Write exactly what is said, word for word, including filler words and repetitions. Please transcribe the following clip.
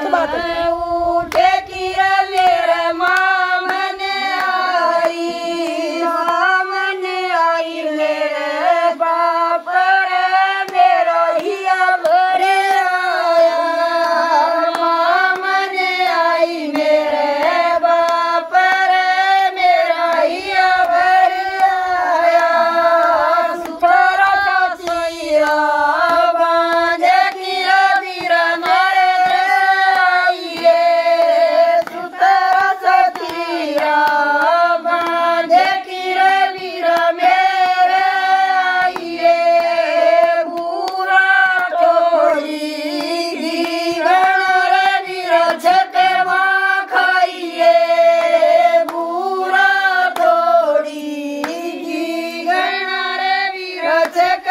की बात है। उठे किरा मेरे मामन आई, मामन आई मेरे बाप रे मेरा हिया भरे आया, मामन आई मेरे बाप रे मेरा हिया भरे आया। सुथरा चाचिया बांधे किरा वीरा मेरे आइए, सुथरा चाचिया बांधे किरा वीरा मेरे आइए। बुरा थोड़ी घीघण रे वीरा छके माँ खाइए, बुरा थोड़ी घीघण रे वीरा छके